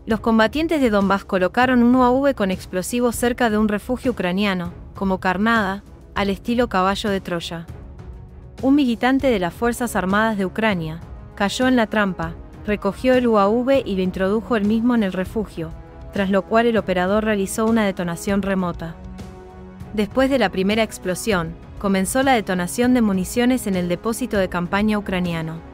Los combatientes de Donbass colocaron un UAV con explosivos cerca de un refugio ucraniano, como carnada, al estilo caballo de Troya. Un militante de las Fuerzas Armadas de Ucrania cayó en la trampa, recogió el UAV y lo introdujo él mismo en el refugio, tras lo cual el operador realizó una detonación remota. Después de la primera explosión, comenzó la detonación de municiones en el depósito de campaña ucraniano.